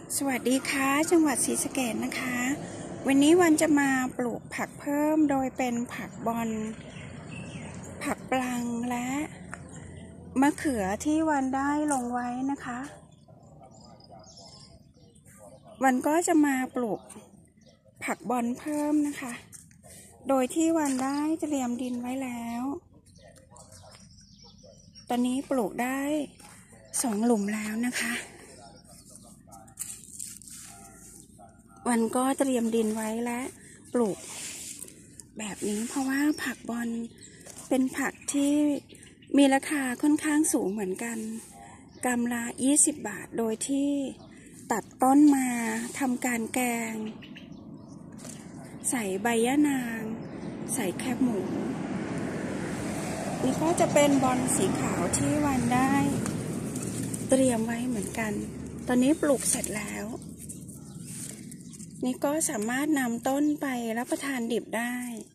สวัสดีค่ะจังหวัดศรีสะเกษนะคะวันนี้วันจะมาปลูกผักเพิ่มโดยเป็นผักบอนผักปลังและมะเขือที่วันได้ลงไว้นะคะวันก็จะมาปลูกผักบอนเพิ่มนะคะโดยที่วันได้เตรียมดินไว้แล้วตอนนี้ปลูกได้2 หลุมแล้วนะคะวันก็เตรียมดินไว้และปลูกแบบนี้เพราะว่าผักบอนเป็นผักที่มีราคาค่อนข้างสูงเหมือนกันกำละ20 บาทโดยที่ตัดต้นมาทำการแกงใส่ใบยะนางใส่แคบหมูนี่ก็จะเป็นบอนสีขาวที่วันได้เตรียมไว้เหมือนกันตอนนี้ปลูกเสร็จแล้วนี่ก็สามารถนำต้นไปรับประทานดิบได้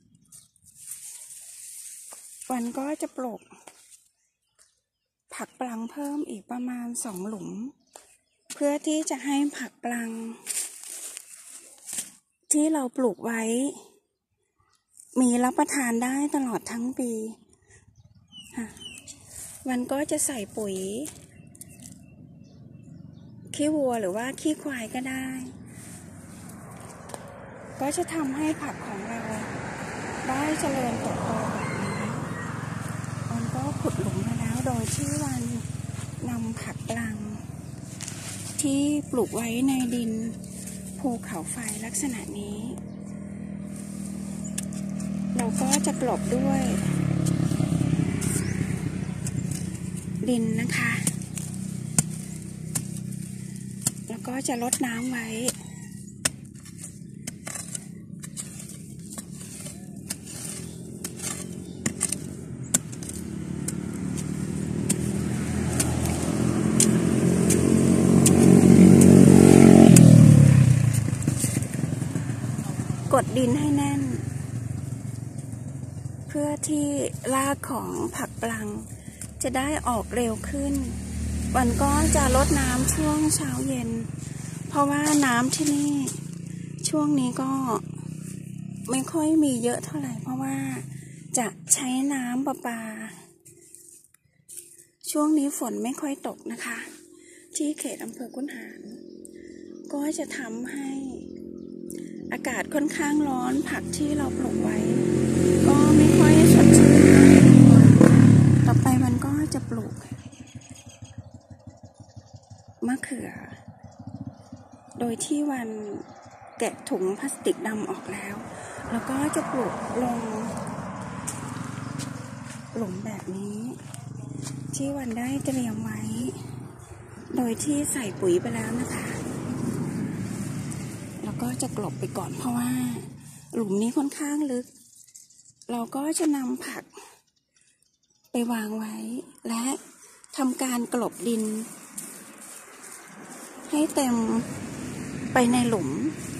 วันก็จะปลูกผักปลังเพิ่มอีกประมาณ2 หลุมเพื่อที่จะให้ผักปลังที่เราปลูกไว้มีรับประทานได้ตลอดทั้งปีวันก็จะใส่ปุ๋ยขี้วัวหรือว่าขี้ควายก็ได้ก็จะทำให้ผักของเราได้เจริญเติบโตแบบนี้วันก็ขุดหลุมมาแล้วโดยที่วันนำผักปลังที่ปลูกไว้ในดินภูเขาไฟลักษณะนี้เราก็จะกลบด้วยดินนะคะแล้วก็จะรดน้ำไว้กดดินให้แน่นเพื่อที่รากของผักปลังจะได้ออกเร็วขึ้นวันก็จะรดน้ำช่วงเช้าเย็นเพราะว่าน้ำที่นี่ช่วงนี้ก็ไม่ค่อยมีเยอะเท่าไหร่เพราะว่าจะใช้น้ำประปาช่วงนี้ฝนไม่ค่อยตกนะคะที่เขตอำเภอคุนหารก็จะทำให้อากาศค่อนข้างร้อนผักที่เราปลูกไว้ก็ไม่ค่อยสดชื่นต่อไปมันก็จะปลูกมะเขือโดยที่วันแกะถุงพลาสติกดำออกแล้วแล้วก็จะปลูกลงหลุมแบบนี้ที่วันได้เตรียมไว้โดยที่ใส่ปุ๋ยไปแล้วนะคะแล้วก็จะกลบไปก่อนเพราะว่าหลุมนี้ค่อนข้างลึกเราก็จะนำผักไปวางไว้และทำการกลบดินให้เต็มไปในหลุม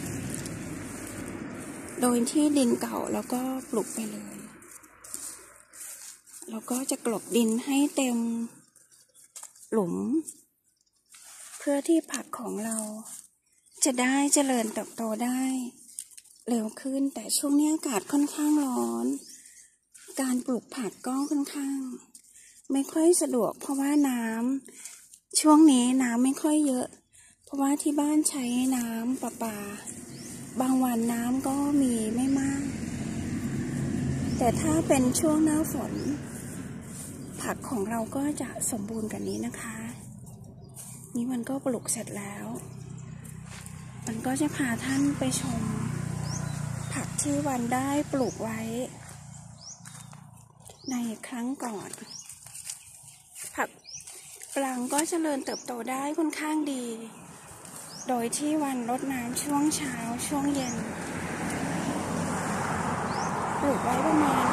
โดยที่ดินเก่าแล้วก็ปลูกไปเลยแล้วก็จะกลบดินให้เต็มหลุมเพื่อที่ผักของเราจะได้เจริญเติบโตได้เร็วขึ้นแต่ช่วงนี้อากาศค่อนข้างร้อนการปลูกผักก็ค่อนข้างไม่ค่อยสะดวกเพราะว่าน้ำช่วงนี้น้ำไม่ค่อยเยอะเพราะว่าที่บ้านใช้น้ำประปาบางวันน้ำก็มีไม่มากแต่ถ้าเป็นช่วงหน้าฝนผักของเราก็จะสมบูรณ์กว่านี้นะคะนี่มันก็ปลูกเสร็จแล้วมันก็จะพาท่านไปชมผักที่วันได้ปลูกไว้ในครั้งก่อนผักปลังก็เจริญเติบโตได้ค่อนข้างดีโดยที่วันรดน้ำช่วงเช้าช่วงเย็นปลูกไว้ประมาณ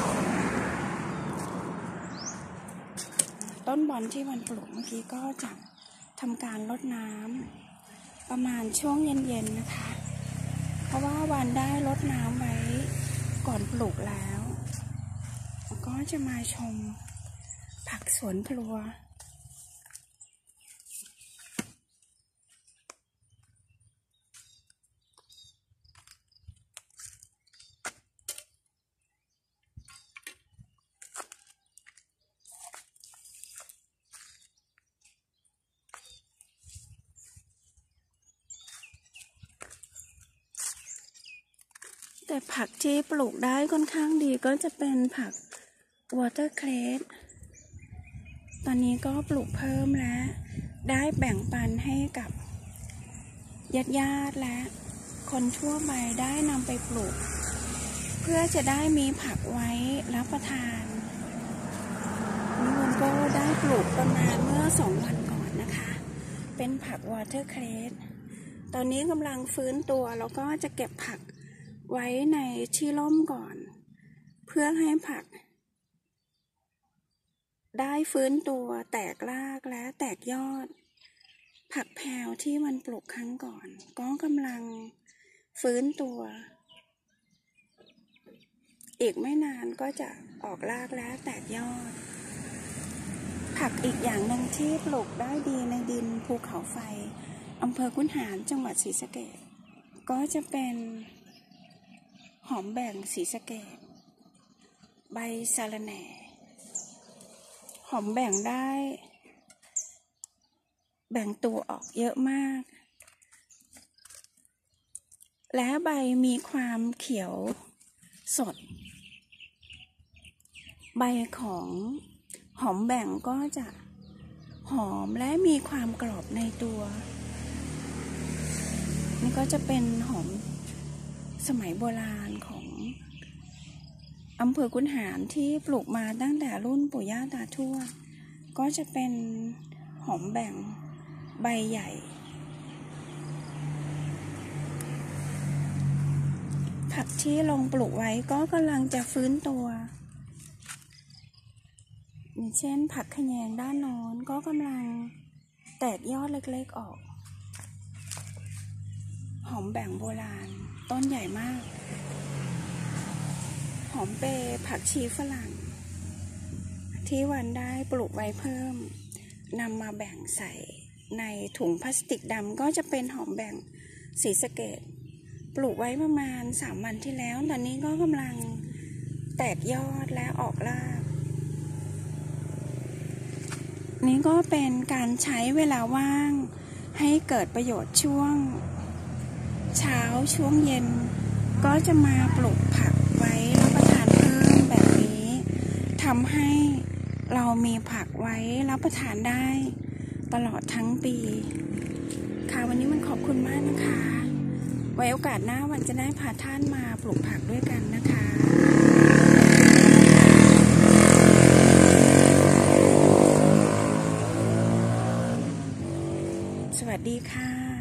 20 ต้นบอนที่วันปลูกเมื่อกี้ก็จะทำการรดน้ำประมาณช่วงเย็นๆนะคะเพราะว่าวันได้รดน้ำไว้ก่อนปลูกแล้วก็จะมาชมผักสวนครัวแต่ผักที่ปลูกได้ค่อนข้างดีก็จะเป็นผักวอเตอร์เครสตอนนี้ก็ปลูกเพิ่มและได้แบ่งปันให้กับญาติและคนทั่วไปได้นำไปปลูกเพื่อจะได้มีผักไว้รับประทานนี่มันก็ได้ปลูกประมาณเมื่อ2 วันก่อนนะคะเป็นผักวอเตอร์เครสตอนนี้กำลังฟื้นตัวแล้วก็จะเก็บผักไว้ในที่ร่มก่อนเพื่อให้ผักได้ฟื้นตัวแตกรากและแตกยอดผักแพรวที่มันปลูกครั้งก่อนก็กำลังฟื้นตัวอีกไม่นานก็จะออกรากและแตกยอดผักอีกอย่างหนึ่งที่ปลูกได้ดีในดินภูเขาไฟอำเภอคุนหารจังหวัดศรีสะเกษก็จะเป็นหอมแบ่งศรีสะเกษใบสะระแหน่หอมแบ่งได้แบ่งตัวออกเยอะมากและใบมีความเขียวสดใบของหอมแบ่งก็จะหอมและมีความกรอบในตัวนี่ก็จะเป็นหอมสมัยโบราณของอำเภอคุนหารที่ปลูกมาตั้งแต่รุ่นปู่ย่าตาทวดก็จะเป็นหอมแบ่งใบใหญ่ผักที่ลงปลูกไว้ก็กำลังจะฟื้นตัวอย่างเช่นผักขะแยงด้านโน้นก็กำลังแตกยอดเล็กๆออกหอมแบ่งโบราณต้นใหญ่มากหอมเปรย์ผักชีฝรั่งที่วันได้ปลูกไว้เพิ่มนำมาแบ่งใส่ในถุงพลาสติกดำก็จะเป็นหอมแบ่งศรีสะเกษปลูกไว้ประมาณ3 วันที่แล้วตอนนี้ก็กำลังแตกยอดและออกรากนี่ก็เป็นการใช้เวลาว่างให้เกิดประโยชน์ช่วงเช้าช่วงเย็นก็จะมาปลูกผักไว้รับประทานเพิ่มแบบนี้ทำให้เรามีผักไว้รับประทานได้ตลอดทั้งปีค่ะวันนี้มันขอบคุณมากนะคะไว้โอกาสหน้าวันจะได้พาท่านมาปลูกผักด้วยกันนะคะสวัสดีค่ะ